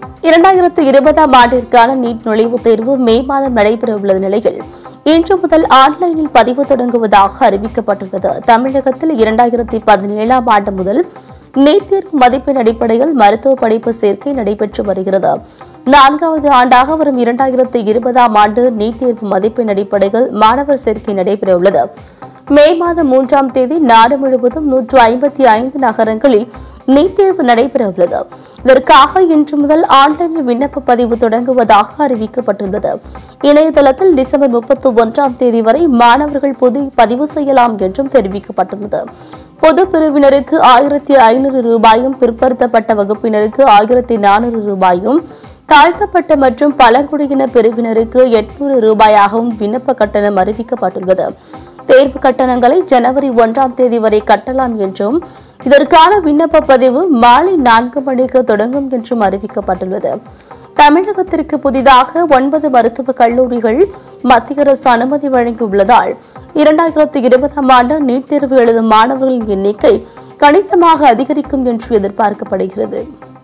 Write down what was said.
2020ஆம் ஆண்டிற்கான நீட் நுழைவுத் தேர்வு மே மாதம் நடைபெறவுள்ள நிலையில் இன்று முதல் ஆன்லைனில் பதிவு தொடங்குவதாக அறிவிக்கப்பட்டுள்ளது. தமிழகத்தில் 2017ஆம் ஆண்டு முதல் நீட் தேர்வு மதிப்பெண் அடிப்படையில் மருத்துவ படிப்பு சேர்க்கை நடைபெற்று வருகிறது. 4வது ஆண்டாக வரும் 2020ஆம் ஆண்டு நீட் தேர்வு மதிப்பெண் அடிப்படையில் மாணவர் சேர்க்கை நடைபெறவுள்ளது. மே மாதம் 3ஆம் தேதி நாடு முழுவதும் 155 நகரங்களில் நீட் தேர்வு நடைபெறவுள்ளது. இதற்காக இன்று முதல் ஆன்லைனில் விண்ணப்ப பதிவு தொடங்குவதாக அறிவிக்கப்பட்டுள்ளது. இணையதளத்தில் டிசம்பர் 31ஆம் தேதி வரை மாணவர்கள் பதிவு செய்யலாம் என்றும் தெரிவிக்கப்பட்டுள்ளது. பொது பிரிவினருக்கு 1500 ரூபாயும், பிற்படுத்தப்பட்ட வகுப்பினருக்கு 1400 ரூபாயும், தாழ்த்தப்பட்ட மற்றும் பழங்குடியின பிரிவினருக்கு 800 ரூபாயாகவும் விண்ணப்ப கட்டணம் அறிவிக்கப்பட்டுள்ளது. தேர்வு கட்டணங்களை ஜனவரி 1ஆம் தேதி வரை கட்டலாம் என்றும், இதற்கான விண்ணப்ப பதிவு மாலை 4 மணிக்கு தொடங்கும் என்றும் அறிவிக்கப்பட்டுள்ளது. தமிழகத்திற்கு புதிதாக 9 மருத்துவக் கல்லூரிகள் மத்திய அரசு அனுமதி வழங்கியுள்ளதால் 2020ஆம் ஆண்டு நீட் தேர்வு எழுதும் மாணவர்களின் எண்ணிக்கை கணிசமாக அதிகரிக்கும் என்று எதிர்பார்க்கப்படுகிறது.